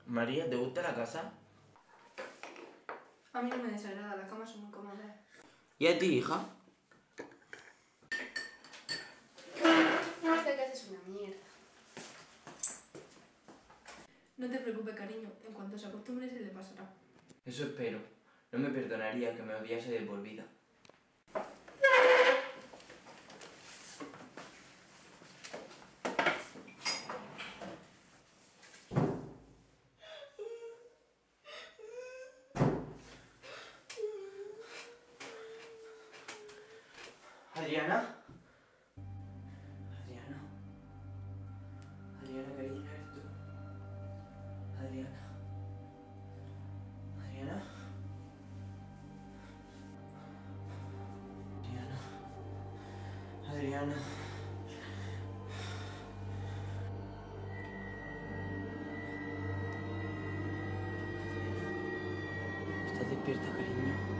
María, ¿te gusta la casa? A mí no me desagrada, las camas son muy cómodas. ¿Y a ti, hija? Esta casa es una mierda. No te preocupes, cariño. En cuanto se acostumbre se le pasará. Eso espero. No me perdonaría que me odiase de por vida. Adriana. Adriana. Adriana, cariño, ¿eres tú? Adriana. Adriana. Adriana. Adriana. ¿Estás despierta, cariño?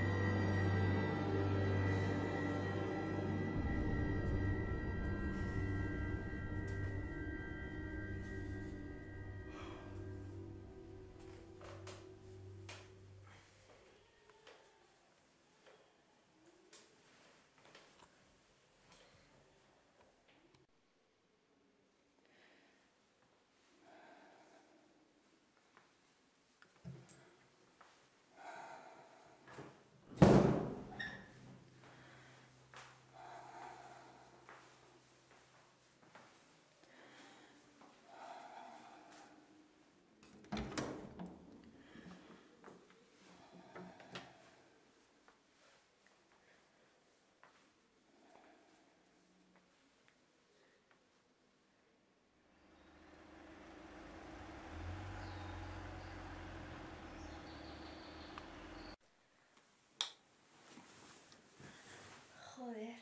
Joder.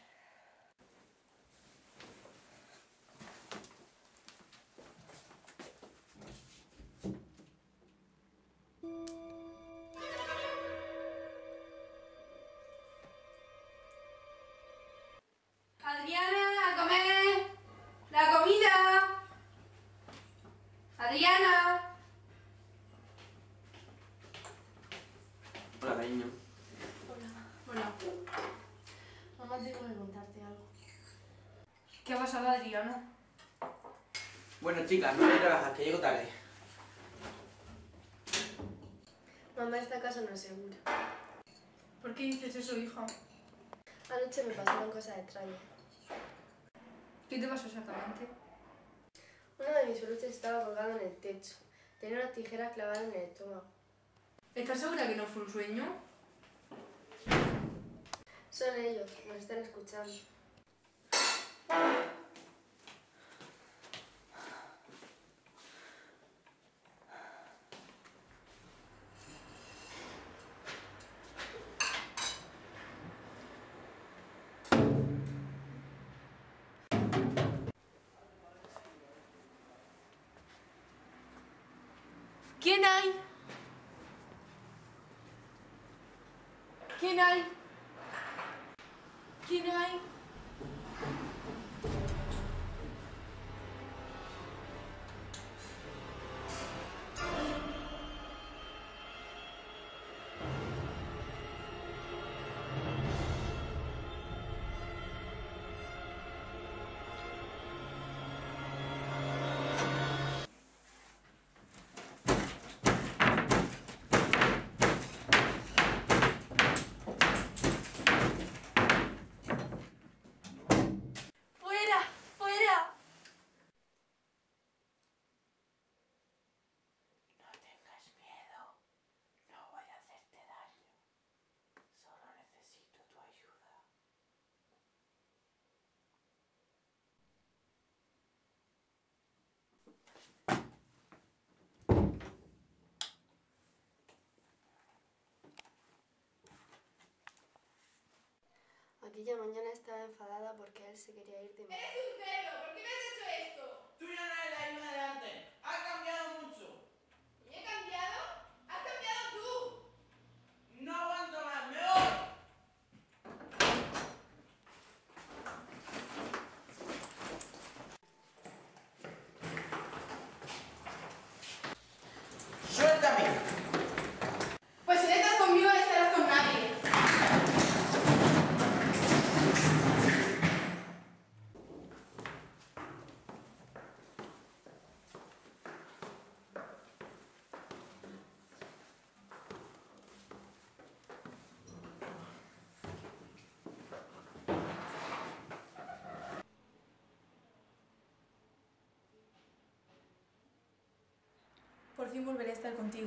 ¡Adriana, a comer! ¡La comida! ¡Adriana! Hola, cariño. Hola. Mamá, tengo que contarte algo. ¿Qué ha pasado, Adriana? Bueno, chicas, no voy a trabajar, que llego tarde. Mamá, esta casa no es segura. ¿Por qué dices eso, hija? Anoche me pasaron cosas extrañas. ¿Qué te pasó exactamente? Uno de mis peluches estaba colgado en el techo. Tenía una tijera clavada en el estómago. ¿Estás segura que no fue un sueño? Son ellos, nos están escuchando. ¿Quién hay? ¿Quién hay? ¿Quién hay? ¡Fuera! ¡Fuera! No tengas miedo. No voy a hacerte daño. Solo necesito tu ayuda. Aquella mañana estaba enfadada porque él se quería ir de mi ¡Eres un cerdo! ¿Por qué me has hecho esto? Tú ya no eres la misma de antes. Has cambiado mucho. ¿Y he cambiado? ¡Has cambiado tú! No aguanto más. ¡Me voy! Por fin volveré a estar contigo.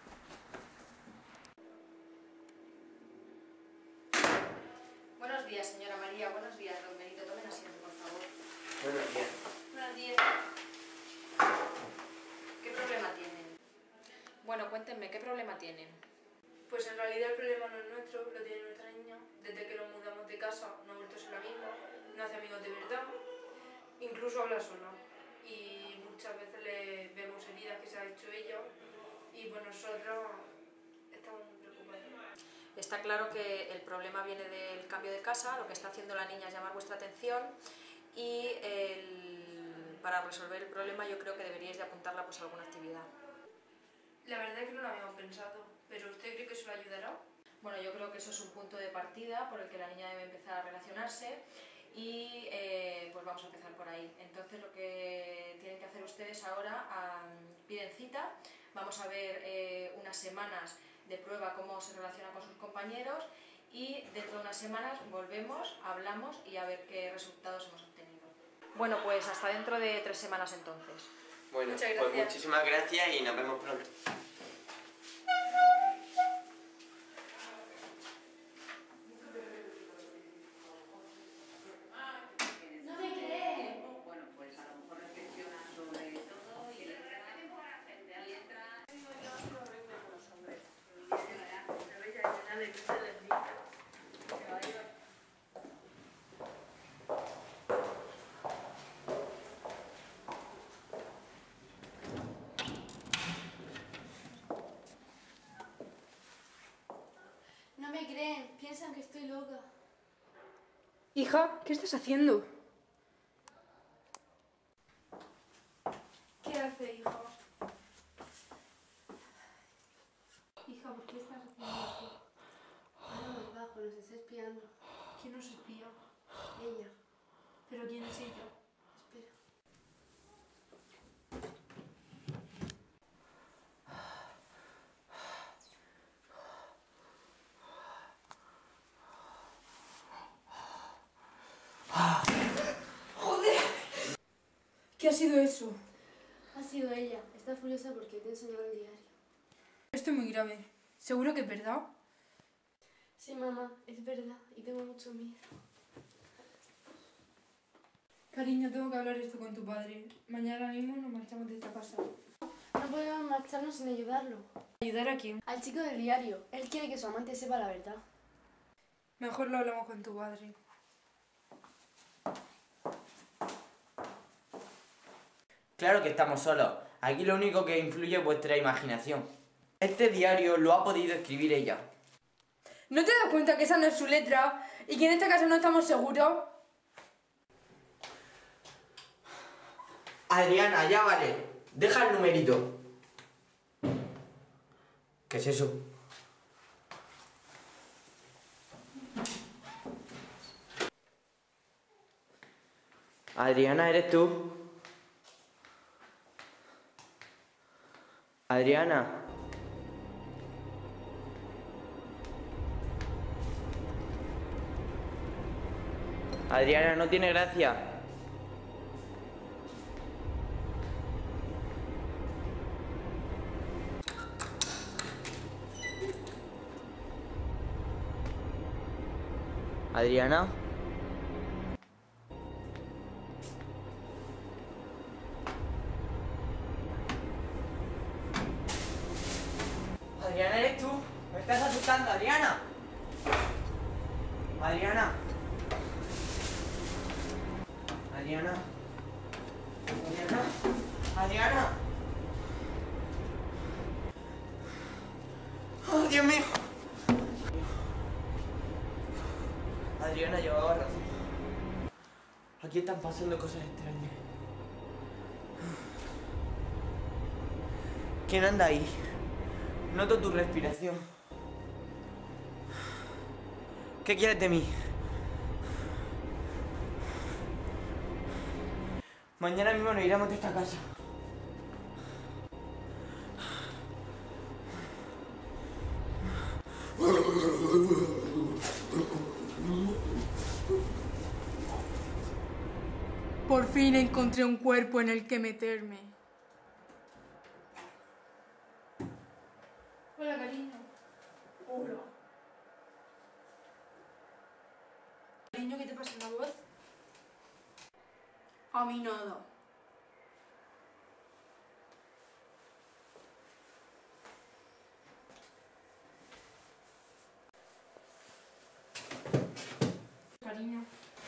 Buenos días, señora María. Buenos días, don Benito. Tomen asiento, por favor. Buenos días. Buenos días. ¿Qué problema tienen? Bueno, cuéntenme, ¿qué problema tienen? Pues en realidad el problema no es nuestro, lo tiene nuestra niña. Desde que nos mudamos de casa no ha vuelto a ser la misma, no hace amigos de verdad, incluso habla sola. Y muchas veces le vemos heridas que se ha hecho ella y pues nosotros estamos muy preocupados. Está claro que el problema viene del cambio de casa, lo que está haciendo la niña es llamar vuestra atención y para resolver el problema yo creo que deberíais de apuntarla pues, a alguna actividad. La verdad es que no lo habíamos pensado, pero ¿usted cree que eso le ayudará? Bueno, yo creo que eso es un punto de partida por el que la niña debe empezar a relacionarse y pues vamos a empezar por ahí. Entonces lo que tienen que hacer ustedes ahora, piden cita, vamos a ver unas semanas de prueba cómo se relaciona con sus compañeros y dentro de unas semanas volvemos, hablamos y a ver qué resultados hemos obtenido. Bueno, pues hasta dentro de 3 semanas entonces. Bueno, Muchas pues gracias. muchísimas gracias y nos vemos pronto. No me cree. Bueno, pues a lo mejor reflexiona sobre todo y No me creen, piensan que estoy loca. Hija, ¿qué estás haciendo? ¿Qué hace, hijo? Hija, ¿por qué estás haciendo esto? Ahora muy bajo, nos está espiando. ¿Quién nos espía? Ella. ¿Pero quién es ella? Espera. ¿Qué ha sido eso? Ha sido ella. Está furiosa porque te he enseñado el diario. Esto es muy grave. ¿Seguro que es verdad? Sí, mamá, es verdad. Y tengo mucho miedo. Cariño, tengo que hablar esto con tu padre. Mañana mismo nos marchamos de esta casa. No podemos marcharnos sin ayudarlo. ¿Ayudar a quién? Al chico del diario. Él quiere que su amante sepa la verdad. Mejor lo hablamos con tu padre. Claro que estamos solos. Aquí lo único que influye es vuestra imaginación. Este diario lo ha podido escribir ella. ¿No te das cuenta que esa no es su letra y que en esta casa no estamos seguros? Adriana, ya vale. Deja el numerito. ¿Qué es eso? Adriana, ¿eres tú? Adriana. Adriana, no tiene gracia. Adriana. Adriana, ¿eres tú? Me estás asustando, Adriana. Adriana. Adriana. Adriana. Adriana. ¡Oh, Dios mío! Adriana llevaba razón. Aquí están pasando cosas extrañas. ¿Quién anda ahí? Noto tu respiración. ¿Qué quieres de mí? Mañana mismo nos iremos de esta casa. Por fin encontré un cuerpo en el que meterme. culo. Cariño, ¿qué te pasa en la voz? A mí nada. Cariño.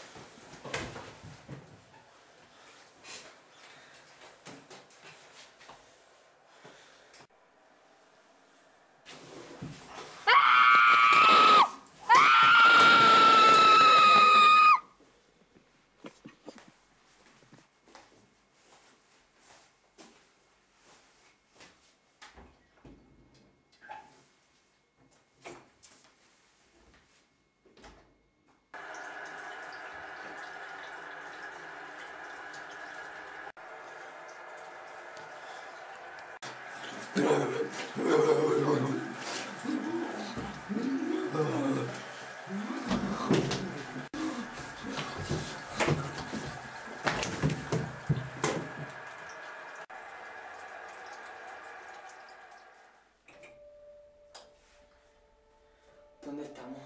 ¿Dónde estamos?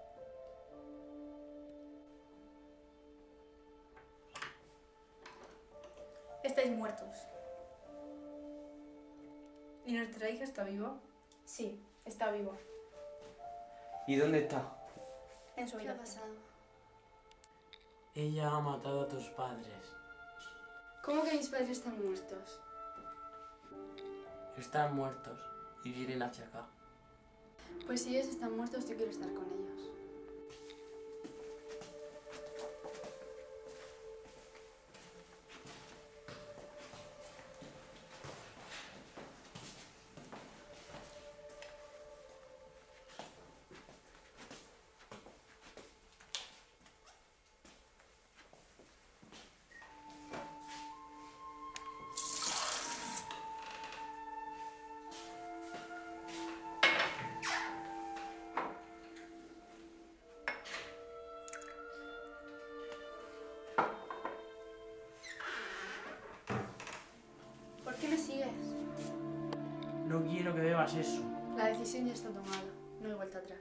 Estáis muertos. ¿Y nuestra hija está viva? Sí, está viva. ¿Y dónde está? En su ¿Qué ha habitación. pasado? Ella ha matado a tus padres. ¿Cómo que mis padres están muertos? Están muertos y vienen hacia acá. Pues si ellos están muertos, yo quiero estar con ellos. ¿Por qué me sigues? No quiero que bebas eso. La decisión ya está tomada. No hay vuelta atrás.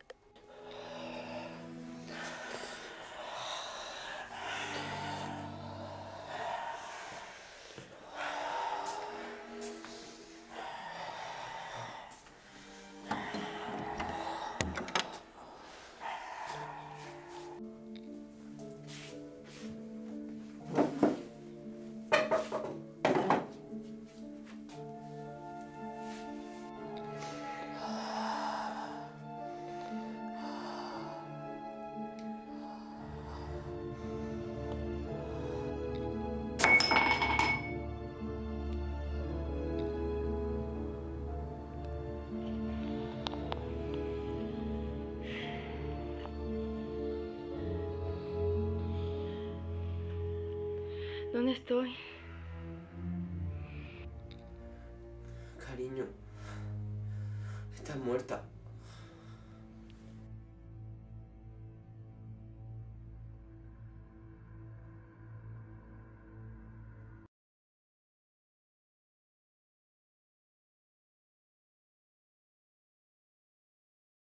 ¿Dónde estoy? Cariño, estás muerta.